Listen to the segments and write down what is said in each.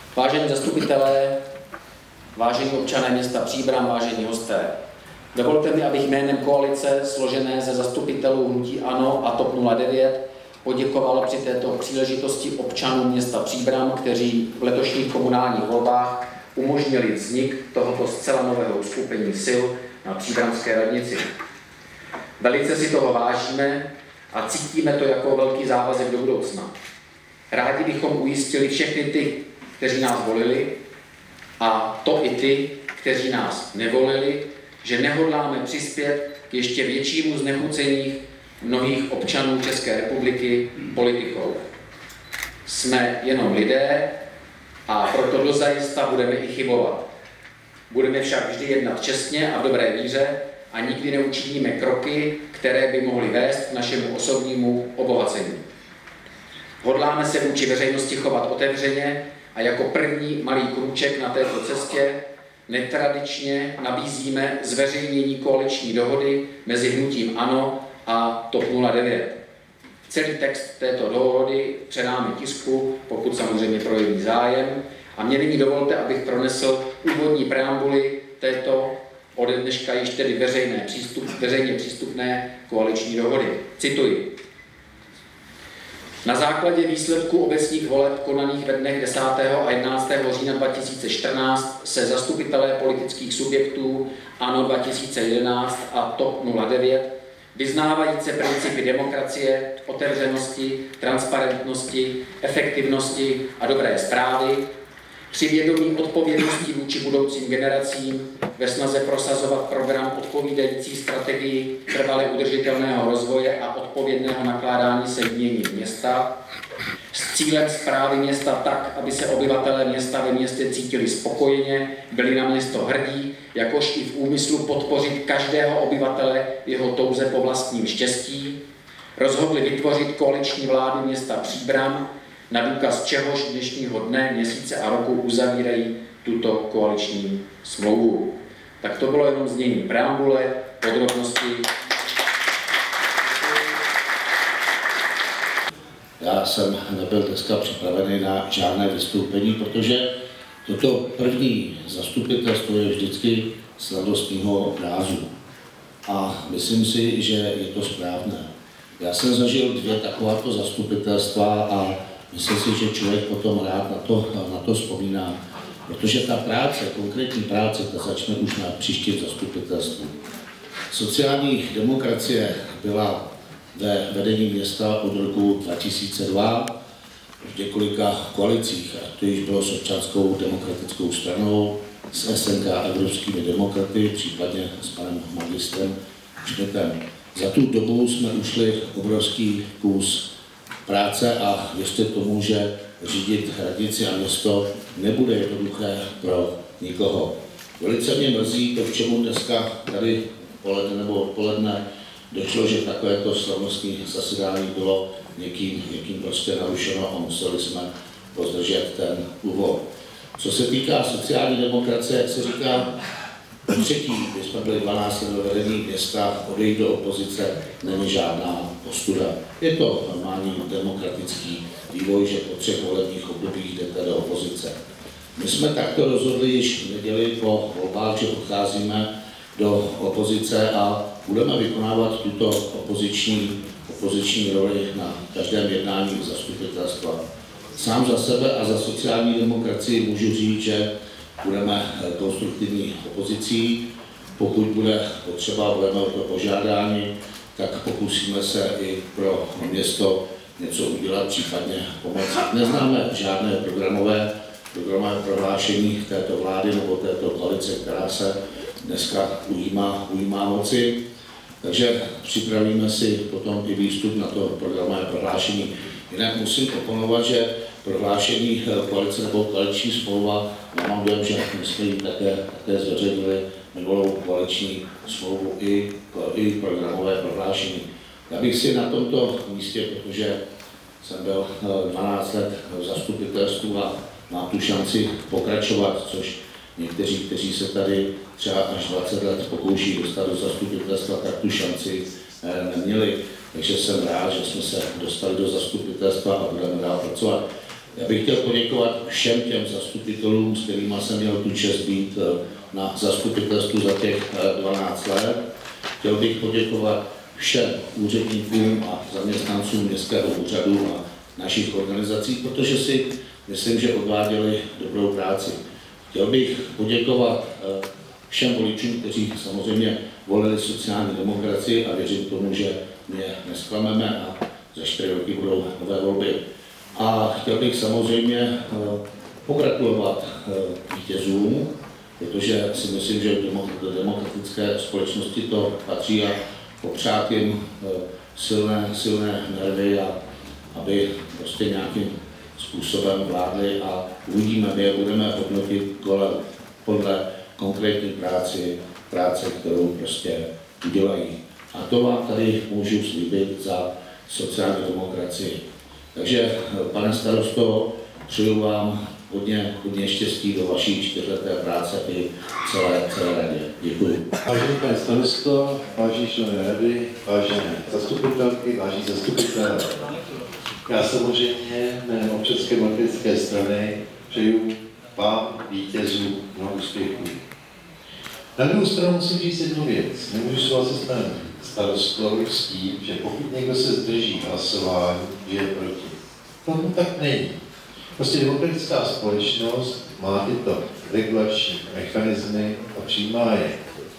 Vážení zastupitelé, vážení občané města Příbram, vážení hosté, dovolte mi, abych jménem koalice složené ze zastupitelů hnutí ANO a TOP 09 poděkoval při této příležitosti občanům města Příbram, kteří v letošních komunálních volbách umožnili vznik tohoto zcela nového uskupení sil na příbramské radnici. Velice si toho vážíme a cítíme to jako velký závazek do budoucna. Rádi bychom ujistili všechny ty, kteří nás volili, a to i ty, kteří nás nevolili, že nehodláme přispět k ještě většímu znechucení mnohých občanů České republiky politikou. Jsme jenom lidé a proto dozajista budeme i chybovat. Budeme však vždy jednat čestně a v dobré víře a nikdy neučiníme kroky, které by mohly vést k našemu osobnímu obohacení. Hodláme se vůči veřejnosti chovat otevřeně a jako první malý krůček na této cestě netradičně nabízíme zveřejnění koaliční dohody mezi hnutím ANO a TOP 09. Celý text této dohody předáme tisku, pokud samozřejmě projeví zájem, a mě nyní dovolte, abych pronesl úvodní preambuli této ode dneška již tedy veřejně přístupné koaliční dohody. Cituji. Na základě výsledků obecních voleb konaných ve dnech 10. a 11. října 2014 se zastupitelé politických subjektů ANO 2011 a TOP 09 vyznávající principy demokracie, otevřenosti, transparentnosti, efektivnosti a dobré správy, při vědomí odpovědnosti vůči budoucím generacím ve snaze prosazovat program odpovídající strategii trvale udržitelného rozvoje a odpovědného nakládání se jměním města s cílem správy města tak, aby se obyvatelé města ve městě cítili spokojeně, byli na město hrdí, jakož i v úmyslu podpořit každého obyvatele v jeho touze po vlastním štěstí, rozhodli vytvořit koaliční vládu města Příbram, na důkaz čehož dnešního dne, měsíce a roku uzavírají tuto koaliční smlouvu. Tak to bylo jenom znění preambule, podrobnosti. Já jsem nebyl dneska připravený na žádné vystoupení, protože toto první zastupitelstvo je vždycky slavnostního rázu. A myslím si, že je to správné. Já jsem zažil 2 takováto zastupitelstva a myslím si, že člověk potom rád na to vzpomíná, protože ta práce, konkrétní práce, ta začne už na příštím zastupitelstvu. Sociální demokracie byla ve vedení města od roku 2002 v několika koalicích, a to již bylo s Občanskou demokratickou stranou, s SNK Evropskými demokraty, případně s panem magistrem Šmitem. Za tu dobu jsme ušli obrovský kus práce a věřte tomu, že řídit radnici a město nebude jednoduché pro nikoho. Velice mě mrzí to, k čemu dneska tady poledne nebo odpoledne došlo, že takovéto slavnostní zasedání bylo někým prostě narušeno a museli jsme pozdržet ten úvod. Co se týká sociální demokracie, jak se říká, třetí, když jsme byli 12 let ve vedení města, odejít do opozice není žádná ostuda. Je to normální demokratický vývoj, že po 3 volebních obdobích jdete do opozice. My jsme takto rozhodli již v neděli po volbách, že odcházíme do opozice a budeme vykonávat tuto opoziční roli na každém jednání zastupitelstva. Sám za sebe a za sociální demokracii můžu říct, že budeme konstruktivní opozicí. Pokud bude potřeba, budeme o to požádáni, tak pokusíme se i pro město něco udělat, případně pomoci. Neznáme žádné programové prohlášení této vlády nebo této koalice, která se dneska ujímá moci. Takže připravíme si potom i výstup na to programové prohlášení. Jinak musím oponovat, že prohlášení koalice nebo koaliční smlouva, mám dojem, že my jsme ji také zveřejnili minulou koaliční smlouvu i programové prohlášení. Já bych si na tomto místě, protože jsem byl 12 let v zastupitelstvu a mám tu šanci pokračovat, což někteří, kteří se tady třeba až 20 let pokouší dostat do zastupitelstva, tak tu šanci neměli. Takže jsem rád, že jsme se dostali do zastupitelstva a budeme dál pracovat. Já bych chtěl poděkovat všem těm zastupitelům, s kterými jsem měl tu čest být na zastupitelstvu za těch 12 let. Chtěl bych poděkovat všem úředníkům a zaměstnancům městského úřadu a našich organizací, protože si myslím, že odváděli dobrou práci. Chtěl bych poděkovat všem voličům, kteří samozřejmě volili sociální demokracii a věřím tomu, že mě nesklameme a za 4 roky budou nové volby. A chtěl bych samozřejmě pogratulovat vítězům, protože si myslím, že do demokratické společnosti to patří a popřát jim silné nervy a aby prostě nějakým způsobem vládli a uvidíme, my je budeme hodnotit podle konkrétní práce, kterou prostě udělají. A to vám tady můžu slíbit za sociální demokracii. Takže, pane starosto, přeju vám hodně štěstí do vaší 4leté práce i celé radě. Děkuji. Vážený pane starosto, vážení členové rady, vážené zastupitelky, vážení zastupitelé. Já samozřejmě jménem Občanské demokratické strany přeju vám, vítězům, mnoho úspěchů. Na druhou stranu musím říct jednu věc. Nemůžu souhlasit s panem starostou s tím, že pokud někdo se zdrží hlasování, že je proti. Tomu tak není. Prostě demokratická společnost má tyto regulační mechanismy a přijímá je.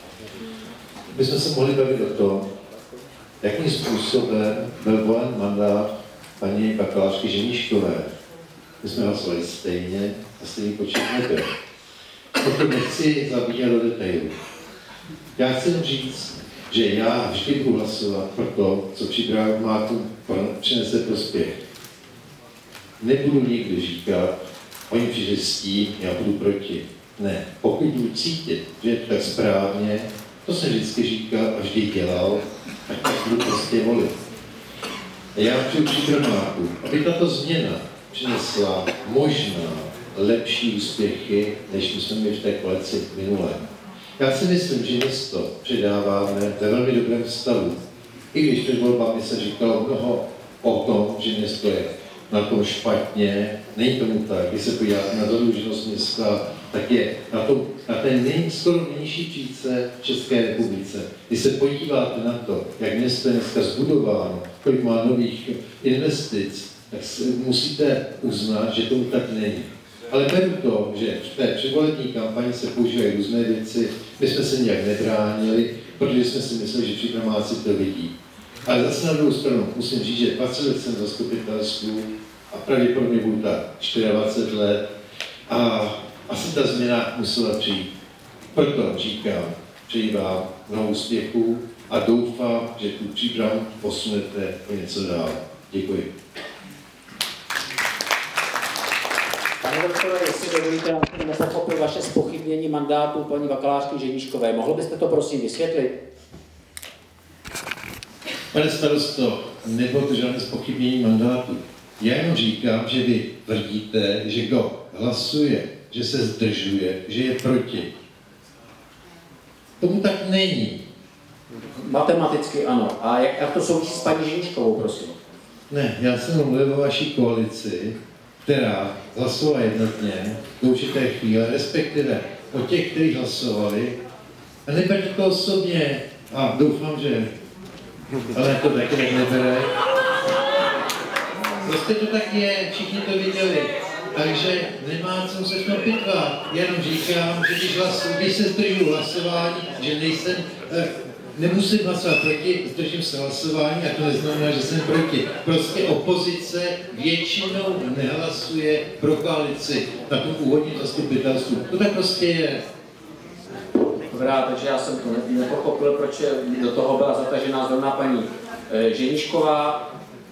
My jsme se mohli bavit o tom, jakým způsobem byl volen mandát paní bakalářky Ženíškové. My jsme hlasovali stejně a stejný počet nebyl. Proto nechci zabíhat do detailu. Já chci říct, že já vždy budu hlasovat pro to, co připraváku přinese prospěch. Nebudu nikdy říkat, oni přišli s tím, já budu proti. Ne, pokud budu cítit, že je to tak správně, to jsem vždycky říkal a vždy dělal, tak budu prostě volit. Já přeju přípraváku, aby tato změna přinesla možná lepší úspěchy, než my jsme měli v té koalici minulé. Já si myslím, že město předáváme ve velmi dobrém stavu. I když před volbami se říkalo mnoho o tom, že město je na tom špatně, není tomu tak. Když se podíváte na zadluženost města, tak je na té skoro nejnižší příčce v České republice. Když se podíváte na to, jak město je dneska zbudováno, kolik má nových investic, tak musíte uznat, že tomu tak není. Ale beru to, že v té předvolební kampani se používají různé věci, my jsme se nějak nebránili, protože jsme si mysleli, že přípraváci to vidí. Ale zase na druhou stranu musím říct, že 20 let jsem v zastupitelstvu a pravděpodobně budu tak 24 let a asi ta změna musela přijít. Proto říkám, přeji vám mnoho úspěchů a doufám, že tu přípravu posunete o něco dál. Děkuji. Pane doktore, jestli dovolíte, já jsem nepochopil vaše zpochybnění mandátu paní bakalářky Ženíškové. Mohl byste to prosím vysvětlit? Pane starosto, nebylo to žádné zpochybnění mandátu. Já jenom říkám, že vy tvrdíte, že kdo hlasuje, že se zdržuje, že je proti. Tomu tak není. Matematicky ano. A jak to souvisí s paní Ženíškovou, prosím? Ne, já jsem mluvil o vaší koalici, která hlasovala jednotně do určité chvíle, respektive o těch, kteří hlasovali. A neberte to osobně. A doufám, že ale to taky tak nebere. Prostě to tak je, všichni to viděli. Takže nemá co se to pitvat. Jenom říkám, že když se zdržu hlasování, že nemusím hlasovat proti, zdržím se hlasování a to neznamená, že jsem proti. Prostě opozice většinou nehlasuje pro koalici na tom úvodním zastupitelstvu. To tak prostě je. Dobrá, takže já jsem to nepochopil, proč do toho byla zatažená zrovna paní Ženíšková.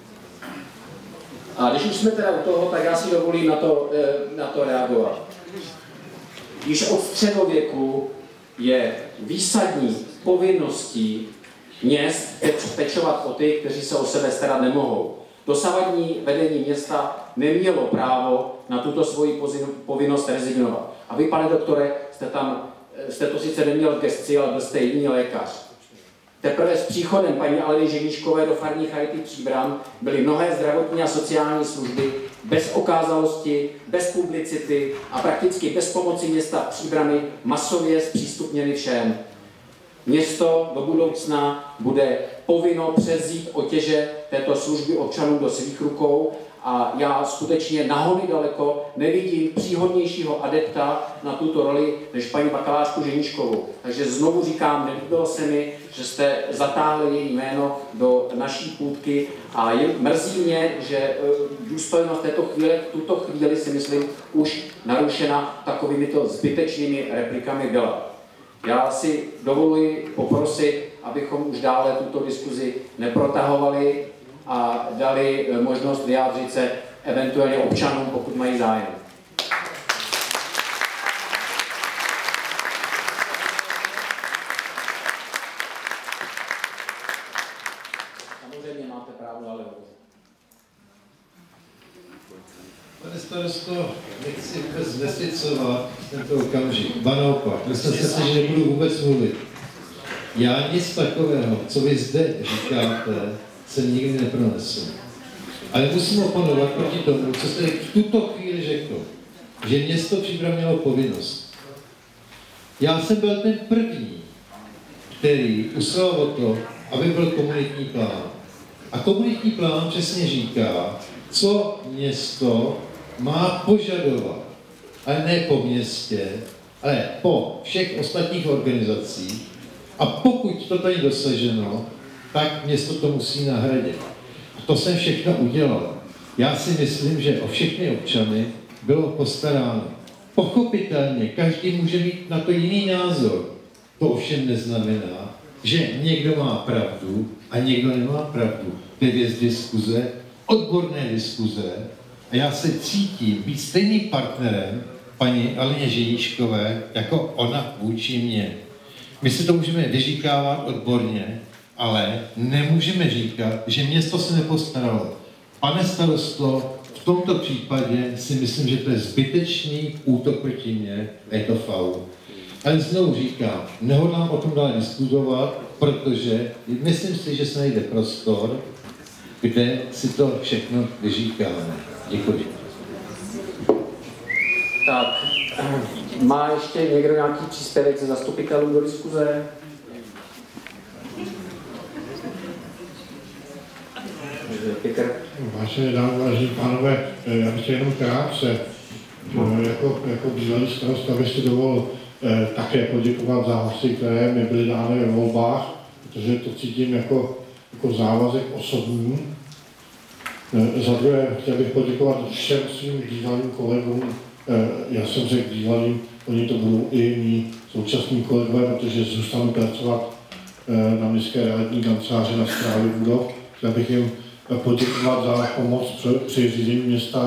A když už jsme teda u toho, tak já si dovolím na to reagovat. Již od středověku je výsadní povinností měst pečovat o ty, kteří se o sebe starat nemohou. Dosavadní vedení města nemělo právo na tuto svoji povinnost rezignovat. A vy, pane doktore, jste to sice neměl v gesci, ale byl jste jediný lékař. Teprve s příchodem paní Aleny Ženíškové do farní charity Příbram byly mnohé zdravotní a sociální služby bez okázalosti, bez publicity a prakticky bez pomoci města Příbrami masově zpřístupněny všem. Město do budoucna bude povinno převzít otěže této služby občanů do svých rukou a já skutečně nahony daleko nevidím příhodnějšího adepta na tuto roli než paní bakalářku Ženíškovou. Takže znovu říkám, nelíbilo se mi, že jste zatáhli její jméno do naší půdky a mrzí mě, že důstojnost tuto chvíli si myslím už narušena takovýmito zbytečnými replikami byla. Já si dovoluji poprosit, abychom už dále tuto diskuzi neprotahovali a dali možnost vyjádřit se eventuálně občanům, pokud mají zájem. Samozřejmě máte právo dále hovořit. Pane starosto, nechci vůbec znesvěcovat tento okamžik. Ba naopak, myslím si, že nebudu vůbec mluvit. Já nic takového, co vy zde říkáte, jsem nikdy nepronesl. Ale musím oponovat proti tomu, co jste v tuto chvíli řekl, že město Příbram mělo povinnost. Já jsem byl ten první, který usiloval o to, aby byl komunitní plán. A komunitní plán přesně říká, co město má požadovat, ale ne po městě, ale po všech ostatních organizacích. A pokud to tady dosaženo, tak město to musí nahradit. A to jsem všechno udělal. Já si myslím, že o všechny občany bylo postaráno. Pochopitelně, každý může mít na to jiný názor. To ovšem neznamená, že někdo má pravdu a někdo nemá pravdu. To je věc diskuze, odborné diskuze. A já se cítím být stejným partnerem paní Aleně Ženíškové, jako ona vůči mně. My si to můžeme vyříkávat odborně, ale nemůžeme říkat, že město se nepostaralo. Pane starosto, v tomto případě si myslím, že to je zbytečný útok proti mně a je to faul. Ale znovu říkám, nehodlám o tom dále diskutovat, protože myslím si, že se najde prostor, kde si to všechno vyříkáme. Děkuji. Tak, má ještě někdo nějaký příspěvek ze zastupitelů do diskuze? Vážené dámy, vážení pánové, já bych chtěl jenom krátce, jako bývalý starosta, bych si dovolil také poděkovat za hlasy, které mi byly dány ve volbách, protože to cítím jako závazek osobní. Za druhé, chtěl bych poděkovat všem svým bývalým kolegům. Já jsem řekl bývalým, oni to budou i mý současní kolegové, protože zůstanu pracovat na městské realitní kanceláři na správě budov. Chtěl bych jim poděkovat za pomoc při řízení města.